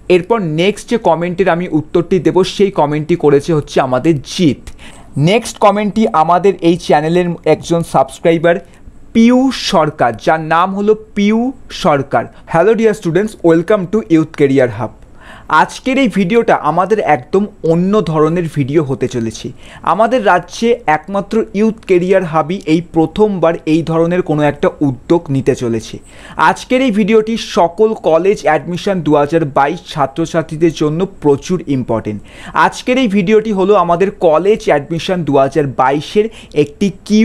এরপর নেক্সট যে কমেন্টের আমি উত্তরটি দেব সেই কমেন্টটি করেছে হচ্ছে আমাদের জিৎ। নেক্সট কমেন্টটি আমাদের এই চ্যানেলের একজন সাবস্ক্রাইবার পিউ সরকার, যার নাম হলো Piu Sarkar. Hello dear students, welcome to Youth Career Hub. আজকের এই ভিডিওটা আমাদের একদম অন্য ধরনের ভিডিও হতে চলেছে। আমাদের রাজ্যে একমাত্র ইউথ কেরিয়ার হাবই এই প্রথমবার এই ধরনের কোনো একটা উদ্যোগ নিতে চলেছে। আজকের এই ভিডিওটি সকল কলেজ অ্যাডমিশন 2022 ছাত্রছাত্রীদের জন্য প্রচুর ইম্পর্টেন্ট। আজকের এই ভিডিওটি হলো আমাদের কলেজ অ্যাডমিশন 2022-এর একটি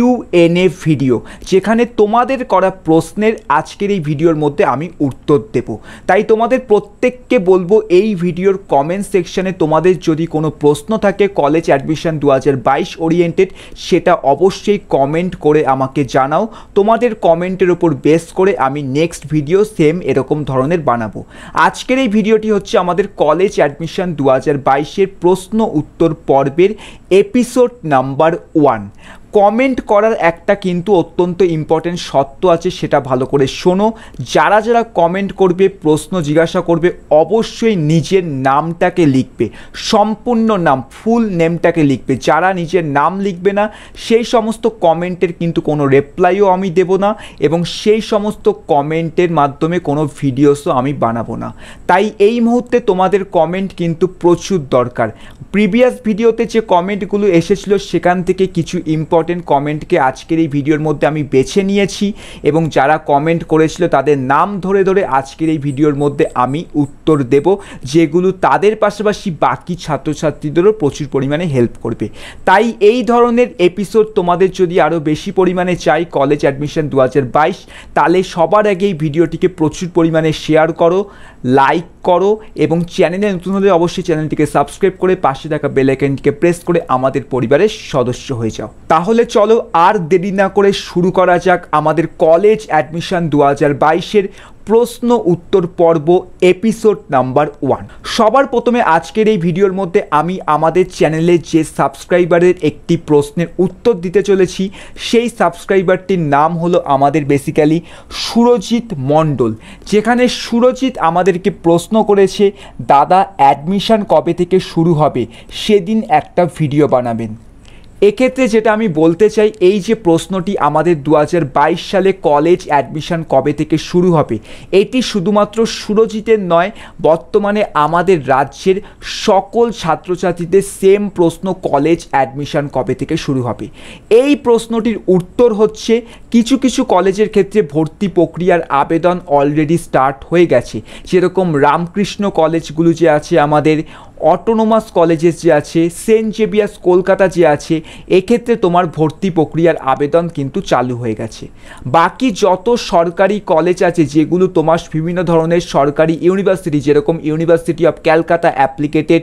QNA ভিডিও, যেখানে তোমাদের করা প্রশ্নের আজকের এই ভিডিওর মধ্যে আমি উত্তর দেব। তাই তোমাদের প্রত্যেককে বলবো এই ভিডিওর কমেন্ট সেকশনে তোমাদের যদি কোনো প্রশ্ন থাকে কলেজ অ্যাডমিশন 2022 ওরিয়েন্টেড, সেটা অবশ্যই কমেন্ট করে আমাকে জানাও। তোমাদের কমেন্টের উপর বেস করে আমি নেক্সট ভিডিও সেম এরকম ধরনের বানাবো। আজকের এই ভিডিওটি হচ্ছে আমাদের কলেজ অ্যাডমিশন 2022-এর প্রশ্ন উত্তর পর্বের এপিসোড নাম্বার 1। কমেন্ট করার একটা কিন্তু অত্যন্ত ইম্পর্টেন্ট শর্ত আছে, সেটা ভালো করে শোনো। যারা যারা কমেন্ট করবে, প্রশ্ন জিজ্ঞাসা করবে, অবশ্যই নিজের নামটাকে লিখবে, সম্পূর্ণ নাম, ফুল নেমটাকে লিখবে। যারা নিজের নাম লিখবে না সেই সমস্ত কমেন্টের কিন্তু কোনো রিপ্লাইও আমি দেব না, এবং সেই সমস্ত কমেন্টের মাধ্যমে কোনো ভিডিওসও আমি বানাবো না। তাই এই মুহূর্তে তোমাদের কমেন্ট কিন্তু প্রচুর দরকার। প্রিভিয়াস ভিডিওতে যে কমেন্টগুলো এসেছিল সেখান থেকে কিছু ইম্পর্টেন্ট কমেন্টকে আজকের এই ভিডিওর মধ্যে আমি বেছে নিয়েছি, এবং যারা কমেন্ট করেছিল তাদের নাম ধরে ধরে আজকের এই ভিডিওর মধ্যে আমি উত্তর দেব, যেগুলো তাদের পাশাপাশি বাকি ছাত্রছাত্রীদেরও প্রচুর পরিমাণে হেল্প করবে। তাই এই ধরনের এপিসোড তোমাদের যদি আরও বেশি পরিমাণে চাই কলেজ অ্যাডমিশন 2022, তাহলে সবার আগে এই ভিডিওটিকে প্রচুর পরিমাণে শেয়ার করো, লাইক করো, এবং চ্যানেলে নতুন হলে অবশ্যই চ্যানেলটিকে সাবস্ক্রাইব করে পাশে থাকা বেল আইকনটিকে প্রেস করে আমাদের পরিবারের সদস্য হয়ে যাও। তাহলে চলো আর দেরি না করে শুরু করা যাক আমাদের কলেজ অ্যাডমিশন 2022-এর প্রশ্ন উত্তর পর্ব এপিসোড নাম্বার 1। সবার প্রথমে আজকের এই ভিডিওর মধ্যে আমি আমাদের চ্যানেলে যে সাবস্ক্রাইবারের একটি প্রশ্নের উত্তর দিতে চলেছি, সেই সাবস্ক্রাইবারটির নাম হলো আমাদের বেসিক্যালি সুরজিৎ মণ্ডল। যেখানে সুরজিৎ আমাদেরকে প্রশ্ন করেছে, দাদা অ্যাডমিশন কবে থেকে শুরু হবে, সেদিন একটা ভিডিও বানাবেন। এক্ষেত্রে যেটা আমি বলতে চাই, এই যে প্রশ্নটি আমাদের 2022 সালে কলেজ অ্যাডমিশন কবে থেকে শুরু হবে, এটি শুধুমাত্র সুরজিতের নয়, বর্তমানে আমাদের রাজ্যের সকল ছাত্রছাত্রীদের সেম প্রশ্ন, কলেজ অ্যাডমিশন কবে থেকে শুরু হবে। এই প্রশ্নটির উত্তর হচ্ছে কিছু কিছু কলেজের ক্ষেত্রে ভর্তি প্রক্রিয়ার আবেদন অলরেডি স্টার্ট হয়ে গেছে, যেরকম রামকৃষ্ণ কলেজগুলো যে আছে, আমাদের অটোনোমাস কলেজেস যে আছে, সেন্ট জেভিয়ার্স কলকাতা যে আছে, এক্ষেত্রে তোমার ভর্তি প্রক্রিয়ার আবেদন কিন্তু চালু হয়ে গেছে। বাকি যত সরকারি কলেজ আছে, যেগুলো তোমার বিভিন্ন ধরনের সরকারি ইউনিভার্সিটি, যেরকম University of Calcutta affiliated,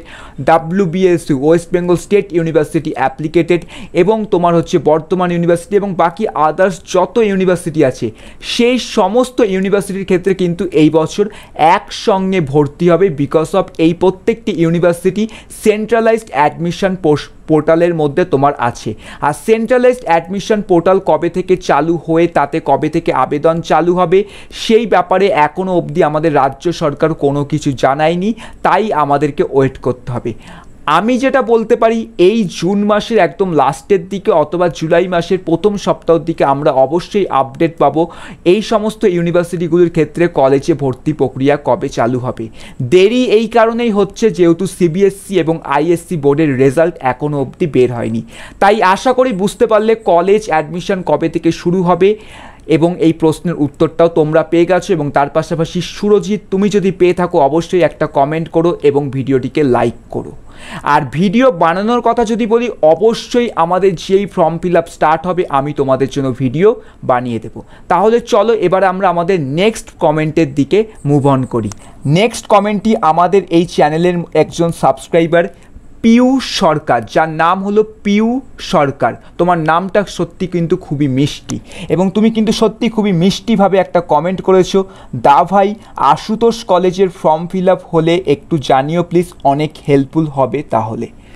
WBSU West Bengal State University affiliated, এবং তোমার হচ্ছে বর্ধমান ইউনিভার্সিটি, এবং বাকি আদার্স যত ইউনিভার্সিটি আছে, সেই সমস্ত ইউনিভার্সিটির ক্ষেত্রে কিন্তু এই বছর একসঙ্গে ভর্তি হবে, বিকজ অফ এই প্রত্যেকটি ইউনিভার্সিটি সেন্ট্রালাইজড অ্যাডমিশন পোর্টালের মধ্যে তোমার আছে। আর সেন্ট্রালাইজড অ্যাডমিশন পোর্টাল কবে থেকে চালু হয়ে তাতে কবে থেকে আবেদন চালু হবে, সেই ব্যাপারে এখনও অবধি আমাদের রাজ্য সরকার কোনো কিছু জানায়নি, তাই আমাদেরকে ওয়েট করতে হবে। আমি যেটা বলতে পারি, এই জুন মাসের একদম লাস্টের দিকে অথবা জুলাই মাসের প্রথম সপ্তাহের দিকে আমরা অবশ্যই আপডেট পাবো এই সমস্ত ইউনিভার্সিটিগুলির ক্ষেত্রে কলেজে ভর্তি প্রক্রিয়া কবে চালু হবে। দেরি এই কারণেই হচ্ছে যেহেতু CBSE এবং ISC বোর্ডের রেজাল্ট এখনও অবধি বের হয়নি। তাই আশা করি বুঝতে পারলে কলেজ অ্যাডমিশন কবে থেকে শুরু হবে, এবং এই প্রশ্নের উত্তরটাও তোমরা পেয়ে গেছো। এবং তার পাশাপাশি সুরজিৎ, তুমি যদি পেয়ে থাকো অবশ্যই একটা কমেন্ট করো এবং ভিডিওটিকে লাইক করো। আর ভিডিও বানানোর কথা যদি বলি, অবশ্যই আমাদের যেই ফর্ম ফিল আপ স্টার্ট হবে আমি তোমাদের জন্য ভিডিও বানিয়ে দেবো। তাহলে চলো এবার আমরা আমাদের নেক্সট কমেন্টের দিকে মুভ অন করি। নেক্সট কমেন্টটি আমাদের এই চ্যানেলের একজন সাবস্ক্রাইবার পিউ সরকার, যার নাম হলো পিউ সরকার। তোমার নামটা সত্যি কিন্তু খুবই মিষ্টি, এবং তুমি কিন্তু সত্যি খুবই মিষ্টিভাবে একটা কমেন্ট করেছো, দা ভাই asutosh কলেজের ফর্ম ফিল আপ হলে একটু জানিও প্লিজ, অনেক হেল্পফুল হবে তাহলে।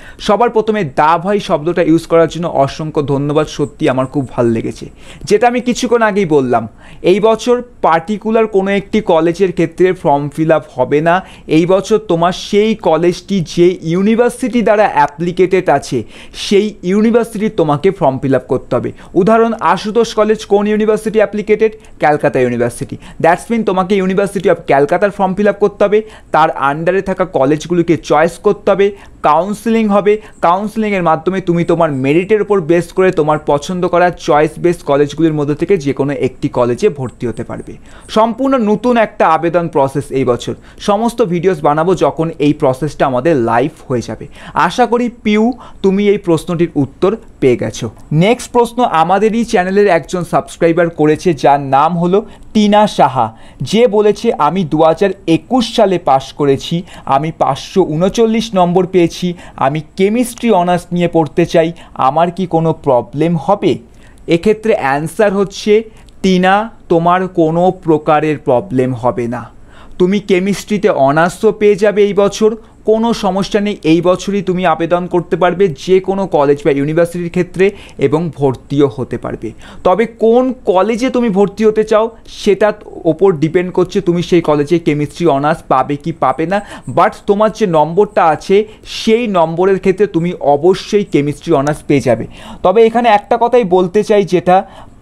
সবার প্রথমে দা ভাই শব্দটা ইউজ করার জন্য অসংখ্য ধন্যবাদ, সত্যি আমার খুব ভালো লেগেছে। যেটা আমি কিছুক্ষণ আগেই বললাম, এই বছর পার্টিকুলার কোনো একটি কলেজের ক্ষেত্রে ফর্ম ফিল আপ হবে না। এই বছর তোমার সেই কলেজটি যে ইউনিভার্সিটি দ্বারা অ্যাপ্লিকেটেড আছে সেই ইউনিভার্সিটির তোমাকে ফর্ম ফিল আপ করতে হবে। উদাহরণ, আশুতোষ কলেজ কোন university affiliated? Calcutta University. That's mean তোমাকে ইউনিভার্সিটি অফ ক্যালকাতার ফর্ম ফিল আপ করতে হবে, তার আন্ডারে থাকা কলেজগুলিকে চয়েস করতে হবে, কাউন্সিলিং হবে, কাউন্সিলিংয়ের মাধ্যমে তুমি তোমার মেরিটের উপর বেস করে তোমার পছন্দ করা চয়েস বেস কলেজগুলির মধ্যে থেকে যে কোনো একটি কলেজে ভর্তি হতে পারবে। সম্পূর্ণ নতুন একটা আবেদন প্রসেস এই বছর। সমস্ত ভিডিওস বানাবো যখন এই প্রসেসটা আমাদের লাইভ হয়ে যাবে। আশা করি পিউ তুমি এই প্রশ্নটির উত্তর পেয়ে গেছো। নেক্সট প্রশ্ন আমাদেরই চ্যানেলের একজন সাবস্ক্রাইবার করেছে, যার নাম হলো টিনা সাহা, যে বলেছে আমি 2021 সালে পাশ করেছি, আমি 539 নম্বর পেয়েছি, আমি কেমিস্ট্রি অনার্স নিয়ে পড়তে চাই, আমার কি কোনো প্রবলেম হবে? এক্ষেত্রে অ্যান্সার হচ্ছে টিনা, তোমার কোনো প্রকারের প্রবলেম হবে না। তুমি কেমিস্ট্রিতে অনার্সও পেয়ে যাবে এই বছর, কোনো সমস্যা নেই। এই বছরই তুমি আবেদন করতে পারবে যে কোনো কলেজ বা ইউনিভার্সিটির ক্ষেত্রে এবং ভর্তিও হতে পারবে। তবে কোন কলেজে তুমি ভর্তি হতে চাও সেটার ওপর ডিপেন্ড করছে তুমি সেই কলেজে কেমিস্ট্রি অনার্স পাবে কি পাবে না। বাট তোমার যে নম্বরটা আছে সেই নম্বরের ক্ষেত্রে তুমি অবশ্যই কেমিস্ট্রি অনার্স পেয়ে যাবে। তবে এখানে একটা কথাই বলতে চাই, যেটা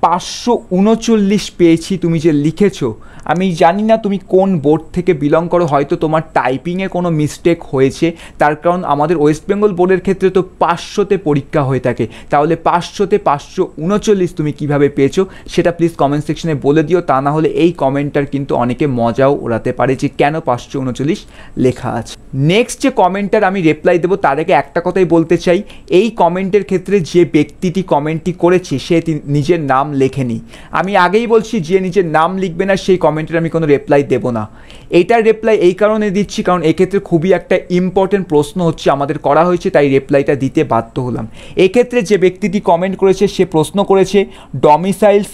539 পেয়েছি তুমি যে লিখেছো, আমি জানি না তুমি কোন বোর্ড থেকে বিলং করো, হয়তো তোমার টাইপিংয়ে কোনো মিস্টেক হয়েছে, তার কারণ আমাদের ওয়েস্ট বেঙ্গল বোর্ডের ক্ষেত্রে তো 500তে পরীক্ষা হয়ে থাকে। তাহলে 500তে 539 তুমি কিভাবে পেয়েছো সেটা প্লিজ কমেন্ট সেকশনে বলে দিও, তা না হলে এই কমেন্টটার কিন্তু অনেকে মজাও ওড়াতে পারে যে কেন 539 লেখা আছে। নেক্সট যে কমেন্টটার আমি রিপ্লাই দেবো তার আগে একটা কথাই বলতে চাই, এই কমেন্টের ক্ষেত্রে যে ব্যক্তিটি কমেন্টটি করেছে সে নিজের নাম লেখেনি। আমি আগেই বলছি, যে নিজের নাম লিখবে না সেই কমেন্টের আমি কোনো রিপ্লাই দেবো না। এইটার রিপ্লাই এই কারণে দিচ্ছি কারণ এক্ষেত্রে খুবই একটা ইম্পর্টেন্ট প্রশ্ন হচ্ছে আমাদের করা হয়েছে, তাই রিপ্লাইটা দিতে বাধ্য হলাম। এক্ষেত্রে যে ব্যক্তিটি কমেন্ট করেছে সে প্রশ্ন করেছে ডমিসাইল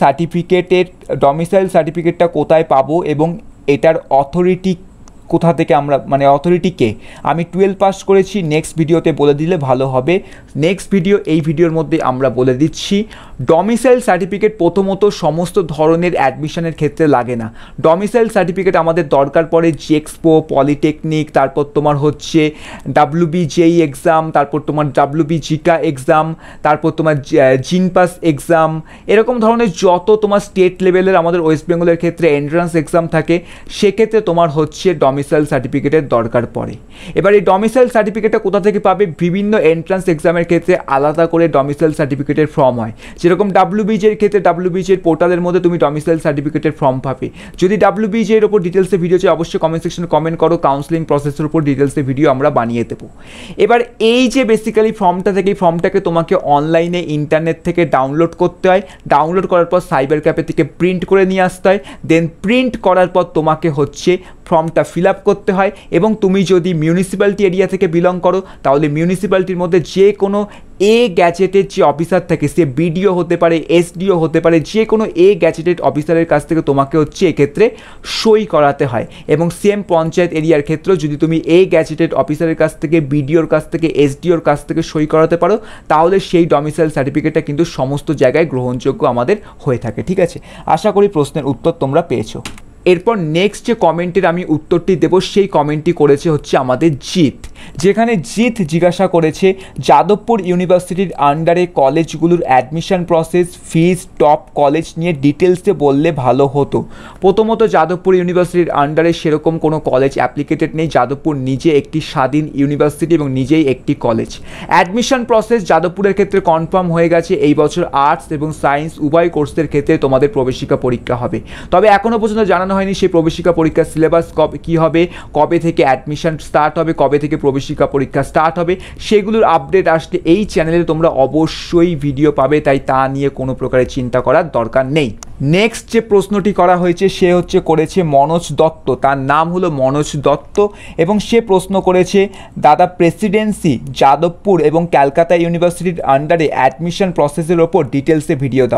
সার্টিফিকেটটা কোথায় পাবো এবং এটার অথরিটি কোথা থেকে আমরা, মানে অথরিটিকে। আমি 12 পাস করেছি, নেক্সট ভিডিওতে বলে দিলে ভালো হবে। নেক্সট ভিডিও, এই ভিডিওর মধ্যে আমরা বলে দিচ্ছি। ডমিসাইল সার্টিফিকেট প্রথমত সমস্ত ধরনের অ্যাডমিশনের ক্ষেত্রে লাগে না। ডমিসাইল সার্টিফিকেট আমাদের দরকার পড়ে জেক্সপো, পলিটেকনিক, তারপর তোমার হচ্ছে WBJEE এক্সাম, তারপর তোমার WBGK এক্সাম, তারপর তোমার জিনপাস এক্সাম, এরকম ধরনের যত তোমার স্টেট লেভেলের আমাদের ওয়েস্ট বেঙ্গলের ক্ষেত্রে এন্ট্রান্স এক্সাম থাকে, সেক্ষেত্রে তোমার হচ্ছে ডমিসাইল সার্টিফিকেটের দরকার পড়ে। এবার এই ডমিসাইল সার্টিফিকেটটা কোথা থেকে পাবে? বিভিন্ন এন্ট্রান্স এক্সামের ক্ষেত্রে আলাদা করে ডমিসাইল সার্টিফিকেটের ফর্ম হয়। যেরকম WBJEEর ক্ষেত্রে WBJEEর পোর্টালের মধ্যে তুমি ডমিসাইল সার্টিফিকেটের ফর্ম পাবে। যদি WBJEEর ওপর ডিটেলসে ভিডিও চাই অবশ্যই কমেন্ট সেকশনে কমেন্ট করো, কাউন্সিলিং প্রসেসের উপর ডিটেলসে ভিডিও আমরা বানিয়ে দেবো। এবার এই যে বেসিক্যালি ফর্মটা থেকে, এই ফর্মটাকে তোমাকে অনলাইনে ইন্টারনেট থেকে ডাউনলোড করতে হয়। ডাউনলোড করার পর সাইবার ক্যাফে থেকে প্রিন্ট করে নিয়ে আসতে হয়। দেন প্রিন্ট করার পর তোমাকে হচ্ছে ফর্মটা ফিল আপ করতে হয়। এবং তুমি যদি মিউনিসিপ্যালিটি এরিয়া থেকে বিলং করো তাহলে মিউনিসিপ্যালিটির মধ্যে যে কোনো গ্যাজেটেড যে অফিসার থাকে, সে বিডিও হতে পারে, এসডিও হতে পারে, যে কোনো গ্যাজেটেড অফিসারের কাছ থেকে তোমাকে হচ্ছে এক্ষেত্রে সই করাতে হয়। এবং সেম পঞ্চায়েত এরিয়ার ক্ষেত্রেও যদি তুমি গ্যাজেটেড অফিসারের কাছ থেকে, বিডিওর কাছ থেকে, এসডিওর কাছ থেকে সই করাতে পারো তাহলে সেই ডমিসাইল সার্টিফিকেটটা কিন্তু সমস্ত জায়গায় গ্রহণযোগ্য আমাদের হয়ে থাকে। ঠিক আছে, আশা করি প্রশ্নের উত্তর তোমরা পেয়েছো। এরপর নেক্সট যে কমেন্টের আমি উত্তরটি দেব সেই কমেন্টটি করেছে হচ্ছে আমাদের জিৎ, যেখানে জিৎ জিজ্ঞাসা করেছে যাদবপুর ইউনিভার্সিটির আন্ডারে কলেজগুলোর admission process, fees, top college নিয়ে ডিটেলসে বললে ভালো হতো। প্রথমত যাদবপুর ইউনিভার্সিটির আন্ডারে সেরকম কোনো কলেজ অ্যাপ্লিকেটেড নেই। যাদবপুর নিজে একটি স্বাধীন ইউনিভার্সিটি এবং নিজেই একটি কলেজ। অ্যাডমিশন প্রসেস যাদবপুরের ক্ষেত্রে কনফার্ম হয়ে গেছে, এই বছর আর্টস এবং সায়েন্স উভয় কোর্সের ক্ষেত্রে তোমাদের প্রবেশিকা পরীক্ষা হবে। তবে এখনও পর্যন্ত জানানো হয়নি সেই প্রবেশিকা পরীক্ষার সিলেবাস কী হবে, কবে থেকে অ্যাডমিশন স্টার্ট হবে, কবে থেকে প্রবেশিকা পরীক্ষা স্টার্ট হবে, সেগুলোর আপডেট আসলে এই চ্যানেলে তোমরা অবশ্যই ভিডিও পাবে, তাই তা নিয়ে কোনো প্রকারের চিন্তা করার দরকার নেই। নেক্সট যে প্রশ্নটি করা হয়েছে সে হচ্ছে করেছে মনোজ দত্ত, তার নাম হলো মনোজ দত্ত এবং সে প্রশ্ন করেছে দাদা প্রেসিডেন্সি, যাদবপুর এবং ক্যালকাটা ইউনিভার্সিটির আন্ডারে অ্যাডমিশন প্রসেসের ওপর ডিটেলসে ভিডিও দাও।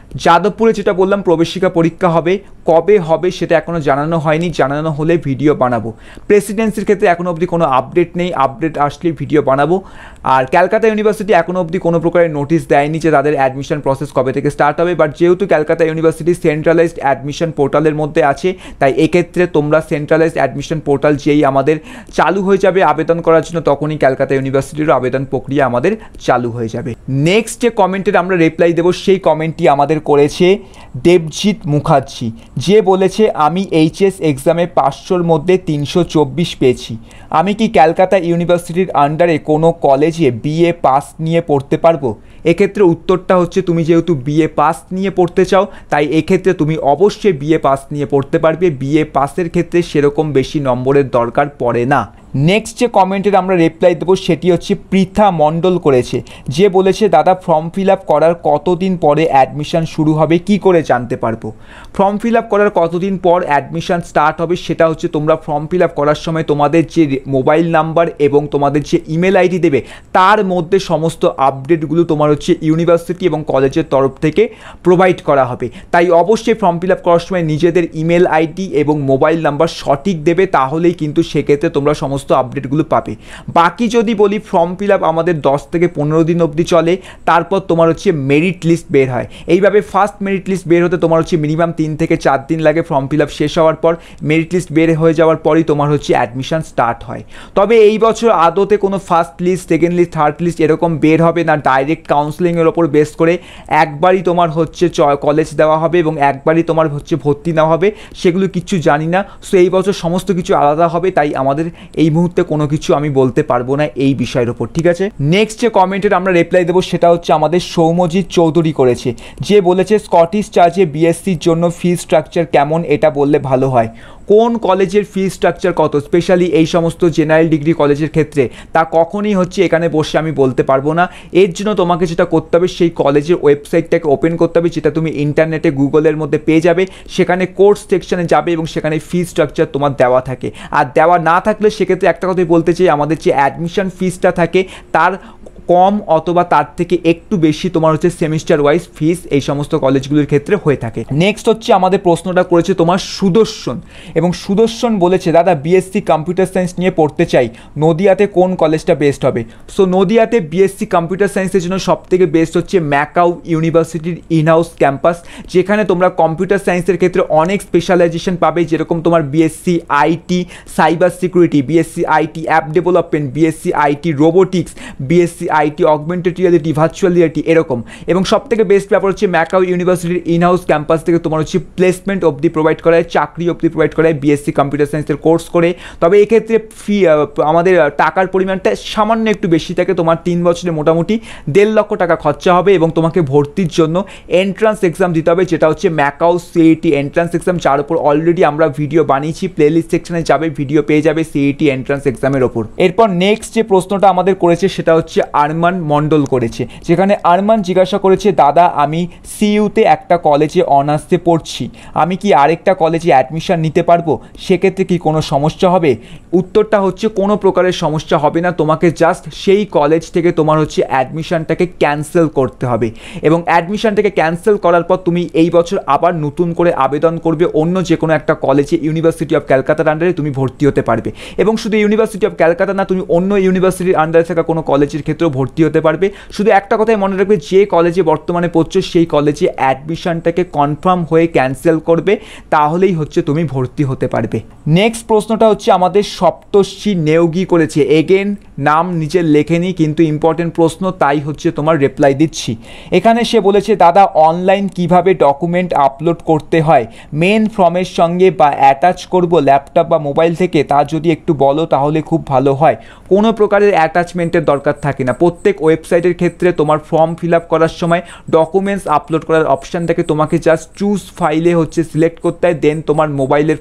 যাদবপুরে যেটা বললাম প্রবেশিকা পরীক্ষা হবে, কবে হবে সেটা এখনও জানানো হয়নি, জানানো হলে ভিডিও বানাবো। প্রেসিডেন্সির ক্ষেত্রে এখনও অবধি কোনো আপডেট নেই, আপডেট আসলেই ভিডিও বানাবো। আর ক্যালকাটা ইউনিভার্সিটি এখনও অবধি কোনো প্রকারের নোটিশ দেয়নি যে তাদের অ্যাডমিশন প্রসেস কবে থেকে স্টার্ট হবে, বাট যেহেতু ক্যালকাটা ইউনিভার্সিটি সেন্ট্রালাইজড অ্যাডমিশন পোর্টালের মধ্যে আছে, তাই এক্ষেত্রে তোমরা সেন্ট্রালাইজড অ্যাডমিশন পোর্টাল যেই আমাদের চালু হয়ে যাবে আবেদন করার জন্য, তখনই ক্যালকাটা ইউনিভার্সিটিরও আবেদন প্রক্রিয়া আমাদের চালু হয়ে যাবে। নেক্সট যে কমেন্টের আমরা রিপ্লাই দেবো সেই কমেন্টটি আমাদের করেছে দেবজিৎ মুখার্জি, যে বলেছে আমি এইচএস এক্সামে 500-র মধ্যে 324 পেয়েছি। আমি কি ক্যালকাটা ইউনিভার্সিটির আন্ডারে কোনো কলেজে বিএ পাস নিয়ে পড়তে পারবো? এক্ষেত্রে উত্তরটা হচ্ছে তুমি যেহেতু বিএ পাস নিয়ে পড়তে চাও, তাই এক্ষেত্রে তুমি অবশ্যই বিএ পাস নিয়ে পড়তে পারবে। বিএ পাসের ক্ষেত্রে সেরকম বেশি নম্বরের দরকার পড়ে না। নেক্সট যে কমেন্টের আমরা রিপ্লাই দেবো সেটি হচ্ছে পৃথা মণ্ডল করেছে, যে বলেছে দাদা ফর্ম ফিল আপ করার কতদিন পরে অ্যাডমিশন শুরু হবে, কি করে জানতে পারবো? ফর্ম ফিল আপ করার কতদিন পর অ্যাডমিশন স্টার্ট হবে সেটা হচ্ছে তোমরা ফর্ম ফিল আপ করার সময় তোমাদের যে মোবাইল নাম্বার এবং তোমাদের যে ইমেল আইডি দেবে তার মধ্যে সমস্ত আপডেটগুলো তোমার হচ্ছে ইউনিভার্সিটি এবং কলেজের তরফ থেকে প্রোভাইড করা হবে। তাই অবশ্যই ফর্ম ফিল আপ করার সময় নিজেদের ইমেল আইডি এবং মোবাইল নাম্বার সঠিক দেবে, তাহলেই কিন্তু সেক্ষেত্রে তোমরা সমস্ত আপডেটগুলো পাবে। বাকি যদি বলি ফর্ম ফিল আপ আমাদের 10 থেকে 15 দিন অবধি চলে, তারপর তোমার হচ্ছে মেরিট লিস্ট বের হয়। এইভাবে ফার্স্ট মেরিট লিস্ট বের হতে তোমার হচ্ছে মিনিমাম 3 থেকে 4 দিন লাগে। ফর্ম ফিল আপ শেষ হওয়ার পর মেরিট লিস্ট বের হয়ে যাওয়ার পরই তোমার হচ্ছে অ্যাডমিশন স্টার্ট হয়। তবে এই বছর আদতে কোনো first list, second list, third list এরকম বের হবে না। ডাইরেক্ট কাউন্সেলিংয়ের ওপর বেস করে একবারই তোমার হচ্ছে কলেজ দেওয়া হবে এবং একবারই তোমার হচ্ছে ভর্তি নেওয়া হবে, সেগুলো কিচ্ছু জানি না। সো এই বছর সমস্ত কিছু আলাদা হবে, তাই আমাদের এই মুহূর্তে কোনো কিছু আমি বলতে পারবো না এই বিষয়ের ওপর, ঠিক আছে? নেক্সট যে কমেন্টের আমরা রিপ্লাই দেবো সেটা হচ্ছে আমাদের সৌম্যজিৎ চৌধুরী করেছে, যে বলেছে স্কটিশ চার্চে বিএসসির জন্য ফি স্ট্রাকচার কেমন এটা বললে ভালো হয়। কোন কলেজের ফি স্ট্রাকচার কত, স্পেশালি এই সমস্ত জেনারেল ডিগ্রি কলেজের ক্ষেত্রে তা কখনই হচ্ছে এখানে বসে আমি বলতে পারবো না। এর জন্য তোমাকে যেটা করতে হবে সেই কলেজের ওয়েবসাইটটাকে ওপেন করতে হবে, যেটা তুমি ইন্টারনেটে গুগলের মধ্যে পেয়ে যাবে। সেখানে কোর্স সেকশনে যাবে এবং সেখানে ফি স্ট্রাকচার তোমার দেওয়া থাকে। আর দেওয়া না থাকলে সেক্ষেত্রে একটা কথাই বলতে চাই, আমাদের যে অ্যাডমিশন ফিসটা থাকে তার কম অথবা তার থেকে একটু বেশি তোমার হচ্ছে সেমিস্টার ওয়াইজ ফিস এই সমস্ত কলেজগুলির ক্ষেত্রে হয়ে থাকে। নেক্সট হচ্ছে আমাদের প্রশ্নটা করেছে তোমার সুদর্শন, এবং সুদর্শন বলেছে দাদা বিএসসি কম্পিউটার সায়েন্স নিয়ে পড়তে চাই, নদিয়াতে কোন কলেজটা বেস্ট হবে? সো নদিয়াতে বিএসসি কম্পিউটার সায়েন্সের জন্য সবথেকে বেস্ট হচ্ছে ম্যাকাউ ইউনিভার্সিটির ইনহাউস ক্যাম্পাস, যেখানে তোমরা কম্পিউটার সায়েন্সের ক্ষেত্রে অনেক স্পেশালাইজেশন পাবে, যেরকম তোমার BSc IT cyber security, BSc IT app development, BSc IT robotics, BSc IT augmented reality, virtual reality এরকম। এবং সবথেকে বেস্ট ব্যাপার হচ্ছে ম্যাকাউ ইউনিভার্সিটির ইনহাউস ক্যাম্পাস থেকে তোমার হচ্ছে প্লেসমেন্ট অবধি প্রোভাইড করা হয়, চাকরি অবধি প্রোভাইড করা হয় বিএসসি কম্পিউটার সায়েন্সের কোর্স করে। তবে এক্ষেত্রে ফি আমাদের টাকার পরিমাণটা সামান্য একটু বেশি থাকে, তোমার 3 বছরে মোটামুটি 1.5 লক্ষ টাকা খরচা হবে এবং তোমাকে ভর্তির জন্য এন্ট্রান্স এক্সাম দিতে হবে, যেটা হচ্ছে ম্যাকাউ সিইটি এন্ট্রান্স এক্সাম, যার উপর অলরেডি আমরা ভিডিও বানিয়েছি। প্লেলিস্ট সেকশনে যাবে, ভিডিও পেয়ে যাবে সিইটি এন্ট্রান্স এক্সামের ওপর। এরপর নেক্সট যে প্রশ্নটা আমাদের করেছে সেটা হচ্ছে আরমান মণ্ডল করেছে, যেখানে আরমান জিজ্ঞাসা করেছে দাদা আমি সিইউতে একটা কলেজে অনার্সে পড়ছি, আমি কি আরেকটা কলেজে অ্যাডমিশন নিতে পারবো? সেক্ষেত্রে কি কোনো সমস্যা হবে? উত্তরটা হচ্ছে কোনো প্রকারের সমস্যা হবে না। তোমাকে জাস্ট সেই কলেজ থেকে তোমার হচ্ছে অ্যাডমিশনটাকে ক্যান্সেল করতে হবে, এবং অ্যাডমিশনটাকে ক্যান্সেল করার পর তুমি এই বছর আবার নতুন করে আবেদন করবে অন্য যে কোনো একটা কলেজে, ইউনিভার্সিটি অফ ক্যালকাতার আন্ডারে তুমি ভর্তি হতে পারবে। এবং শুধু ইউনিভার্সিটি অফ ক্যালকাতা না, তুমি অন্য ইউনিভার্সিটির আন্ডারে থাকা কোনো কলেজের ক্ষেত্রেও ভর্তি হতে পারবে। শুধু একটা কথাই মনে রাখবে, যে কলেজে বর্তমানে পড়ছো সেই কলেজে অ্যাডমিশনটাকে কনফার্ম হয়ে ক্যান্সেল করবে, তাহলেই হচ্ছে তুমি ভর্তি হতে পারবে। নেক্সট প্রশ্নটা হচ্ছে আমাদের সপ্তর্ষি নেওগি করেছে, এগেন নাম নিজের লেখেনি কিন্তু ইম্পর্টেন্ট প্রশ্ন, তাই হচ্ছে তোমার রিপ্লাই দিচ্ছি। এখানে সে বলেছে দাদা অনলাইন কিভাবে ডকুমেন্ট আপলোড করতে হয়, মেন ফর্মের সঙ্গে বা অ্যাটাচ করব ল্যাপটপ বা মোবাইল থেকে, তা যদি একটু বলো তাহলে খুব ভালো হয়। কোনো প্রকারের অ্যাটাচমেন্টের দরকার থাকে না। প্রত্যেক ওয়েবসাইটের ক্ষেত্রে তোমার ফর্ম ফিল আপ করার সময় ডকুমেন্টস আপলোড করার অপশান থাকে, তোমাকে জাস্ট চুজ ফাইলে হচ্ছে সিলেক্ট করতে হয়, দেন তোমার মোবাইলের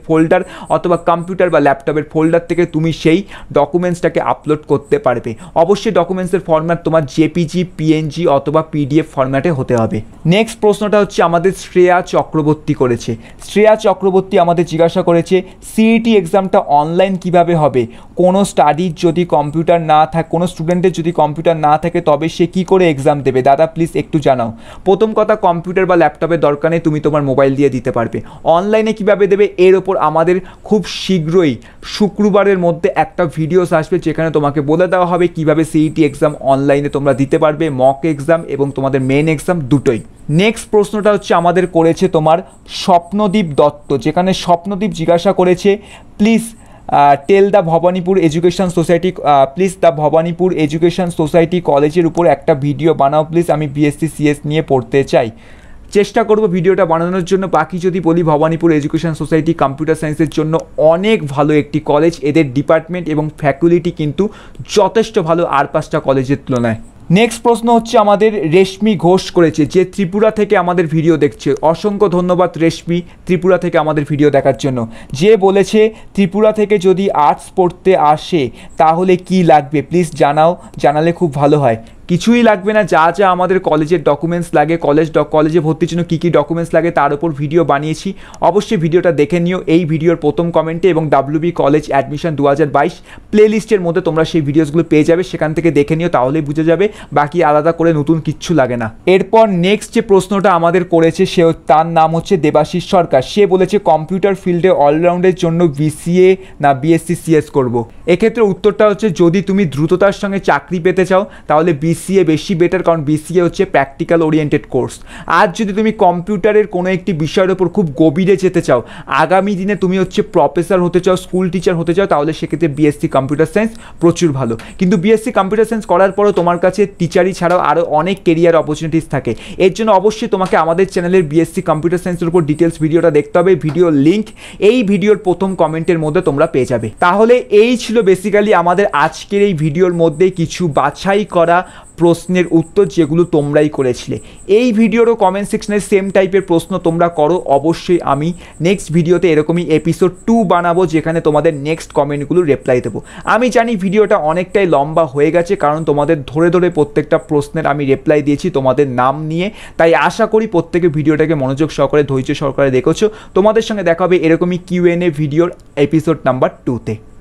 ফোল্ডার অথবা কম্পিউটার বা ল্যাপটপের ফোল্ডার থেকে তুমি সেই ডকুমেন্টসটাকে আপলোড করতে পারবে। অবশ্যই ডকুমেন্টসের ফরম্যাট তোমার জেপিজি, পিএনজি অথবা পিডিএফ ফরম্যাটে হতে হবে। নেক্সট প্রশ্নটা হচ্ছে আমাদের শ্রেয়া চক্রবর্তী করেছে। শ্রেয়া চক্রবর্তী আমাদের জিজ্ঞাসা করেছে সিইটি এক্সামটা অনলাইন কিভাবে হবে? কোনো স্টাডির যদি কম্পিউটার না থাকে, কোনো স্টুডেন্টের যদি কম্পিউটার না থাকে তবে সে কী করে এক্সাম দেবে? দাদা প্লিজ একটু জানাও। প্রথম কথা, কম্পিউটার বা ল্যাপটপের দরকার নেই, তুমি তোমার মোবাইল দিয়ে দিতে পারবে। অনলাইনে কিভাবে দেবে এর ওপর আমাদের খুব শীঘ্রই শুক্রবারের মধ্যে একটা ভিডিওস আসবে যেখানে তোমাকে বলে দেওয়া হবে কিভাবে সিইটি এক্সাম অনলাইনে তোমরা দিতে পারবে, মক এক্সাম এবং তোমাদের মেন এক্সাম দুটোই। নেক্সট প্রশ্নটা হচ্ছে আমাদের করেছে তোমার স্বপ্নদীপ দত্ত, যেখানে স্বপ্নদীপ জিজ্ঞাসা করেছে please tell the Bhawanipur Education Society, please the Bhawanipur Education Society কলেজের উপর একটা ভিডিও বানাও প্লিজ, আমি বিএসসি সিএস নিয়ে পড়তে চাই। চেষ্টা করব ভিডিওটা বানানোর জন্য। বাকি যদি বলি, ভবানীপুর এডুকেশন সোসাইটি কম্পিউটার সায়েন্সের জন্য অনেক ভালো একটি কলেজ, এদের ডিপার্টমেন্ট এবং ফ্যাকাল্টি কিন্তু যথেষ্ট ভালো আর 5টা কলেজের তুলনায়। নেক্সট প্রশ্ন হচ্ছে আমাদের রেশমি ঘোষ করেছে, যে ত্রিপুরা থেকে আমাদের ভিডিও দেখছে। অসংখ্য ধন্যবাদ রেশমি, ত্রিপুরা থেকে আমাদের ভিডিও দেখার জন্য। যে বলেছে ত্রিপুরা থেকে যদি আর্টস পড়তে আসে তাহলে কি লাগবে প্লিজ জানাও, জানালে খুব ভালো হয়। কিছুই লাগবে না, যা যা আমাদের কলেজের ডকুমেন্টস লাগে, কলেজে ভর্তির জন্য কী কী ডকুমেন্টস লাগে তার উপর ভিডিও বানিয়েছি। অবশ্যই ভিডিওটা দেখে নিও এই ভিডিওর প্রথম কমেন্টে, এবং ডাব্লিউবি কলেজ অ্যাডমিশন 2022 প্লেলিস্টের মধ্যে তোমরা সেই ভিডিওসগুলো পেয়ে যাবে, সেখান থেকে দেখে নিও, তাহলেই বুঝে যাবে। বাকি আলাদা করে নতুন কিচ্ছু লাগে না। এরপর নেক্সট যে প্রশ্নটা আমাদের করেছে তার নাম হচ্ছে দেবাশিস সরকার। সে বলেছে কম্পিউটার ফিল্ডে অলরাউন্ডের জন্য বিসিএ না বিএসসি সিএস করব। এক্ষেত্রে উত্তরটা হচ্ছে যদি তুমি দ্রুততার সঙ্গে চাকরি পেতে চাও তাহলে বিসিএ বেশি বেটার, কারণ বিসিএ হচ্ছে প্র্যাকটিক্যাল ওরিয়েন্টেড কোর্স। আর যদি তুমি কম্পিউটারের কোনো একটি বিষয়ের ওপর খুব গভীরে যেতে চাও, আগামী দিনে তুমি হচ্ছে প্রফেসর হতে চাও, স্কুল টিচার হতে চাও, তাহলে সেক্ষেত্রে বিএসসি কম্পিউটার সায়েন্স প্রচুর ভালো। কিন্তু বিএসসি কম্পিউটার সায়েন্স করার পরও তোমার কাছে টিচারই ছাড়াও আরও অনেক কেরিয়ার অপরচুনিটিস থাকে। এর জন্য অবশ্যই তোমাকে আমাদের চ্যানেলের বিএসসি কম্পিউটার সায়েন্সের উপর ডিটেলস ভিডিওটা দেখতে হবে। ভিডিওর লিঙ্ক এই ভিডিওর প্রথম কমেন্টের মধ্যে তোমরা পেয়ে যাবে। তাহলে এই ছিল বেসিক্যালি আমাদের আজকের এই ভিডিওর মধ্যে কিছু বাছাই করা প্রশ্নের উত্তর যেগুলো তোমরাই করেছিলে। এই ভিডিওরও কমেন্ট সেকশনে সেম টাইপের প্রশ্ন তোমরা করো। অবশ্যই আমি নেক্সট ভিডিওতে এরকমই এপিসোড 2 বানাবো যেখানে তোমাদের নেক্সট কমেন্টগুলো রিপ্লাই দেবো। আমি জানি ভিডিওটা অনেকটাই লম্বা হয়ে গেছে, কারণ তোমাদের ধরে ধরে প্রত্যেকটা প্রশ্নের আমি রিপ্লাই দিয়েছি তোমাদের নাম নিয়ে। তাই আশা করি প্রত্যেকে ভিডিওটাকে মনোযোগ সহকারে, ধৈর্য সহকারে দেখেছো। তোমাদের সঙ্গে দেখা হবে এরকমই QNA ভিডিওর এপিসোড নাম্বার 2-তে।